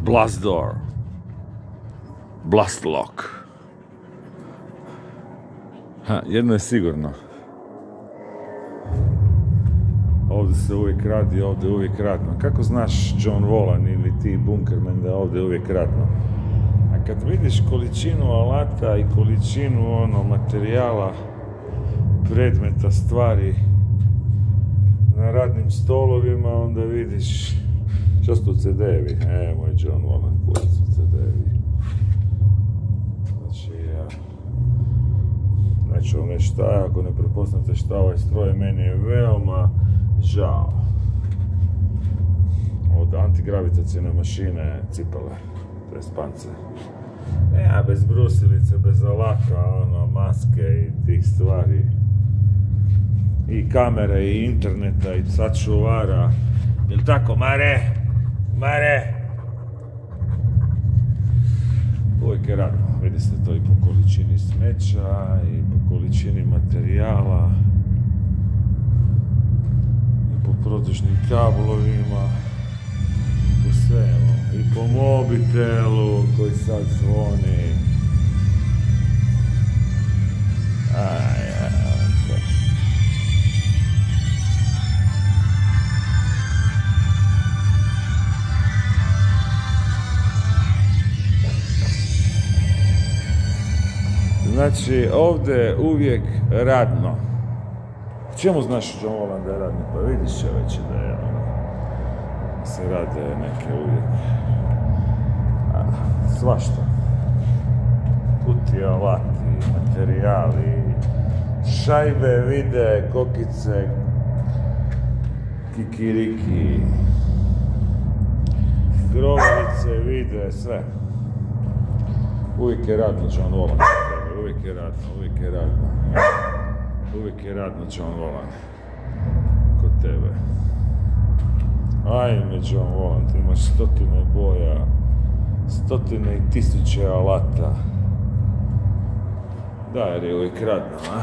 Blast door. Blast lock. Jedno je sigurno. Ovdje se uvijek radi, ovdje je uvijek radno. Kako znaš John Volan ili ti Bunkerman da je ovdje uvijek radno? A kad vidiš količinu alata i količinu materijala, predmeta, stvari na radnim stolovima, onda vidiš što su CD-evi. Moj John Volan, koji su CD-evi. Znači, neću vam reći šta je, ako ne prepoznate šta ovaj stroj, meni je veoma žao. Od antigravitacijne mašine cipele, to je spance. Bez brusilice, bez alata, maske i tih stvari. I kamere, i interneta, i sačuvara. Jel' tako, Mare? Mare! Uvijek je radno. Vidi se to i po količini smeća, i po količini materijala, i po produžnim kablovima, po svemu. I po mobitelu koji sad zvoni. Znači, ovdje je uvijek radno. Čemu znaš John Volan da je radno? Pa vidiš će već da je se rade neke uvijek svašta. Kutije, alati, materijali, šajbe, vide, kokice, kikiriki, grovice, vide, sve. Uvijek je radno John Volan. Uvijek je radno, uvijek je radno. Uvijek je radno John Volan. Kod tebe. Ajme John Volan, ti imaš stotine boja, stotine i tisuće alata. Da, jer je uvijek radno, a?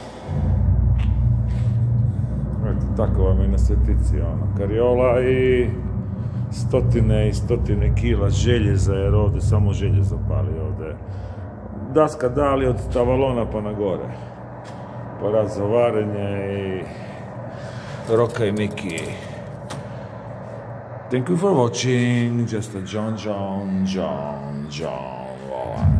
Eto, tako vam je na svetici, kariola i stotine kila željeza, jer ovdje samo željezo pali ovdje. Daska dali od Tavalona pa na gore. Aparat za varenje i Roka i Miki. Thank you for watching. Just a John Volan.